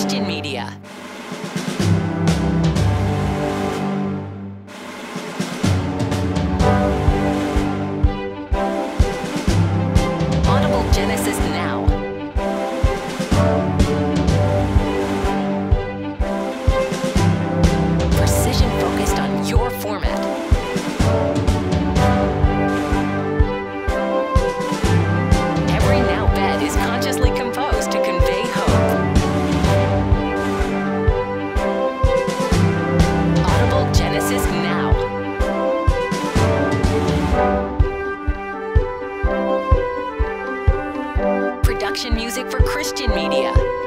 Christian media. Audible Genesis Now. Precision focused on your format. Every now bed is consciously composed to convey hope. Audible Genesis Now. Production music for Christian media.